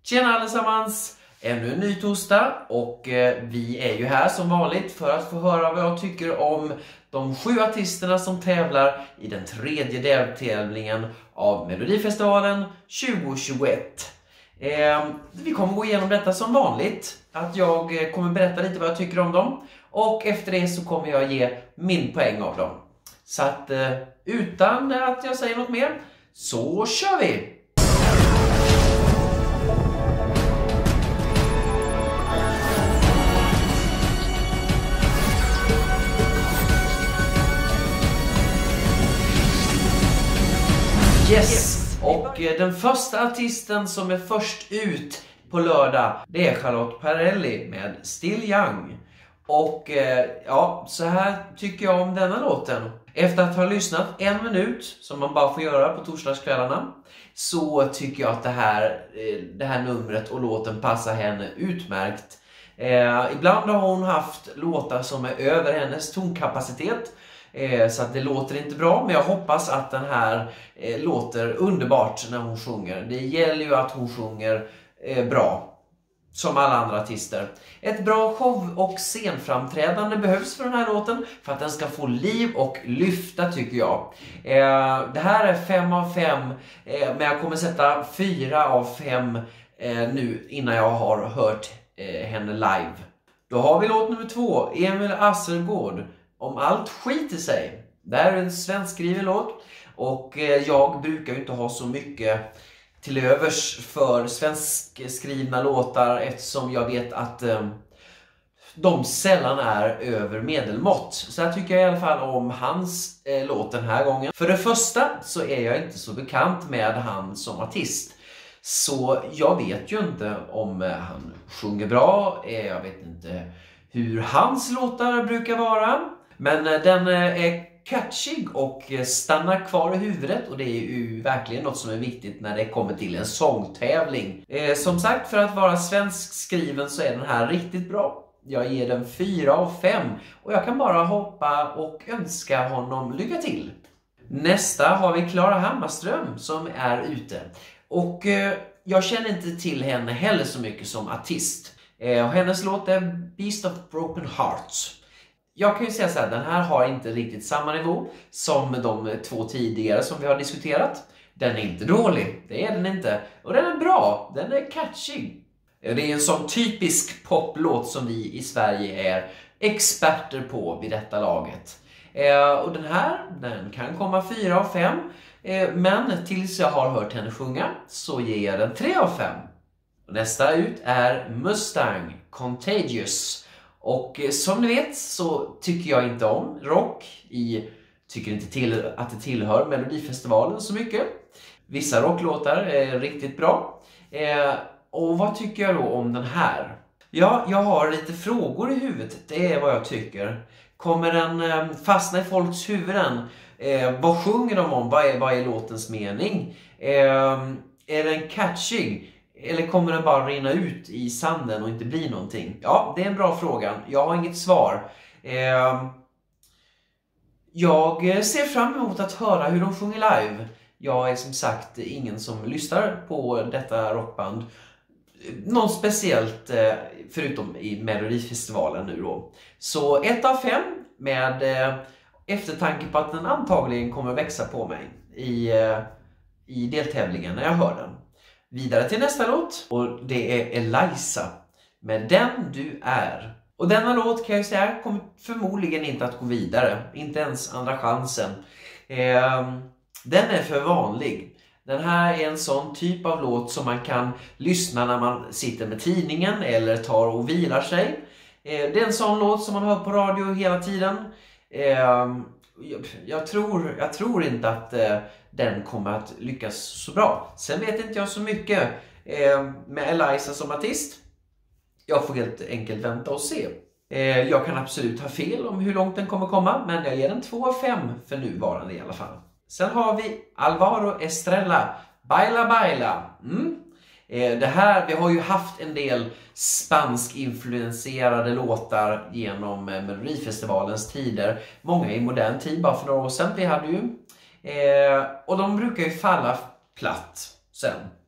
Tjena allesammans! Ännu en ny torsdag och vi är ju här som vanligt för att få höra vad jag tycker om de 7 artisterna som tävlar i den 3:e deltävlingen av Melodifestivalen 2021. Vi kommer gå igenom detta som vanligt, att jag kommer berätta lite vad jag tycker om dem och efter det så kommer jag ge min poäng av dem. Så att utan att jag säger något mer så kör vi! Yes! Och den första artisten som är först ut på lördag, det är Charlotte Perrelli med Still Young. Och ja, så här tycker jag om denna låten. Efter att ha lyssnat 1 minut, som man bara får göra på torsdagskvällarna, så tycker jag att det här numret och låten passar henne utmärkt. Ibland har hon haft låtar som är över hennes tonkapacitet, så att det låter inte bra, men jag hoppas att den här låter underbart när hon sjunger. Det gäller ju att hon sjunger bra, som alla andra artister. Ett bra show- och scenframträdande behövs för den här låten för att den ska få liv och lyfta, tycker jag. Det här är 5 av 5, men jag kommer sätta 4 av 5 nu innan jag har hört henne live. Då har vi låt nummer 2, Emil Assergård, Om allt skiter sig. Det här är en svenskskriven låt och jag brukar ju inte ha så mycket till övers för svenskskrivna låtar eftersom jag vet att de sällan är över medelmått. Så jag tycker i alla fall om hans låt den här gången. För det första så är jag inte så bekant med han som artist. Så jag vet ju inte om han sjunger bra, jag vet inte hur hans låtar brukar vara. Men den är catchig och stannar kvar i huvudet och det är ju verkligen något som är viktigt när det kommer till en sångtävling. Som sagt, för att vara svensk skriven så är den här riktigt bra. Jag ger den 4 av 5 och jag kan bara hoppa och önska honom lycka till. Nästa har vi Klara Hammarström som är ute. Och jag känner inte till henne heller så mycket som artist. Hennes låt är Beast of Broken Hearts. Jag kan ju säga så här, den här har inte riktigt samma nivå som de 2 tidigare som vi har diskuterat. Den är inte dålig, det är den inte. Och den är bra, den är catchig. Det är en sån typisk poplåt som vi i Sverige är experter på vid detta laget. Och den kan komma 4 av 5. Men tills jag har hört henne sjunga så ger jag den 3 av 5. Och nästa ut är Mustang, Contagious. Och som ni vet så tycker jag inte om rock. Tycker inte att det tillhör Melodifestivalen så mycket. Vissa rocklåtar är riktigt bra. Och vad tycker jag då om den här? Ja, jag har lite frågor i huvudet. Det är vad jag tycker. Kommer den fastna i folks huvuden? Vad sjunger de om? Vad är låtens mening? Är den catchig? Eller kommer den bara rinna ut i sanden och inte bli någonting? Ja, det är en bra fråga. Jag har inget svar. Jag ser fram emot att höra hur de sjunger live. Jag är som sagt ingen som lyssnar på detta rockband. Något speciellt förutom i Melodifestivalen nu då. Så 1 av 5 med eftertanke på att den antagligen kommer växa på mig i deltävlingen när jag hör den. Vidare till nästa låt och det är Eliza med Den du är. Och denna låt kan jag säga kommer förmodligen inte att gå vidare, inte ens andra chansen. Den är för vanlig. Den här är en sån typ av låt som man kan lyssna när man sitter med tidningen eller tar och vilar sig. Det är en sån låt som man hör på radio hela tiden. Jag tror inte att den kommer att lyckas så bra. Sen vet inte jag så mycket med Eliza som artist. Jag får helt enkelt vänta och se. Jag kan absolut ha fel om hur långt den kommer komma, men jag ger den 2 av 5 för nuvarande i alla fall. Sen har vi Alvaro Estrella, Baila Baila. Det här, vi har ju haft en del spansk-influenserade låtar genom Melodifestivalens tider. Många i modern tid, bara för några år sedan. Vi hade ju och de brukar ju falla platt sen.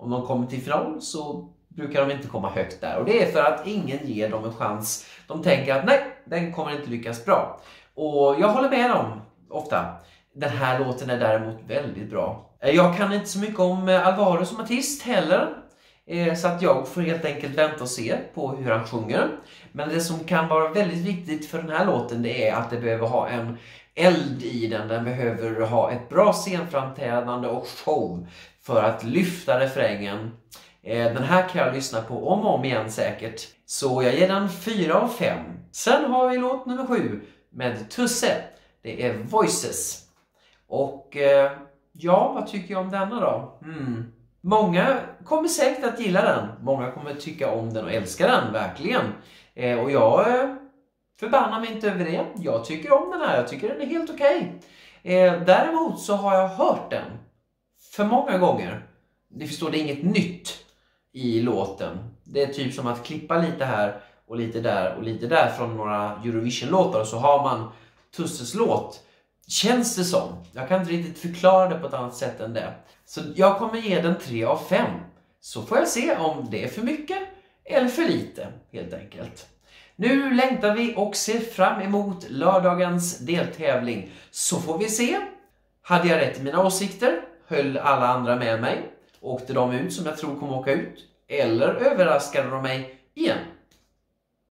om de kommer till final så brukar de inte komma högt där. Och det är för att ingen ger dem en chans. De tänker att nej, den kommer inte lyckas bra. Och jag håller med dem ofta. Den här låten är däremot väldigt bra. Jag kan inte så mycket om Alvaro som artist heller. Så att jag får helt enkelt vänta och se på hur han sjunger. Men det som kan vara väldigt viktigt för den här låten, det är att det behöver ha en eld i den. Den behöver ha ett bra scenframträdande och show för att lyfta refrängen. Den här kan jag lyssna på om och om igen säkert. Så jag ger den 4 av 5. Sen har vi låt nummer 7 med Tusse. Det är Voices. Och ja, vad tycker jag om denna då? Många kommer säkert att gilla den. Många kommer tycka om den och älska den, verkligen. Och jag förbannar mig inte över det. Jag tycker om den här, jag tycker den är helt okej. Däremot så har jag hört den för många gånger. Ni förstår, det är inget nytt i låten. Det är typ som att klippa lite här och lite där och lite där från några Eurovision-låtar, och så har man Tusses låt. Känns det som. Jag kan inte riktigt förklara det på ett annat sätt än det. Så jag kommer ge den 3 av 5. Så får jag se om det är för mycket eller för lite, helt enkelt. Nu längtar vi och ser fram emot lördagens deltävling. Så får vi se. Hade jag rätt i mina åsikter? Höll alla andra med mig? Åkte de ut som jag tror kommer åka ut? Eller överraskade de mig igen?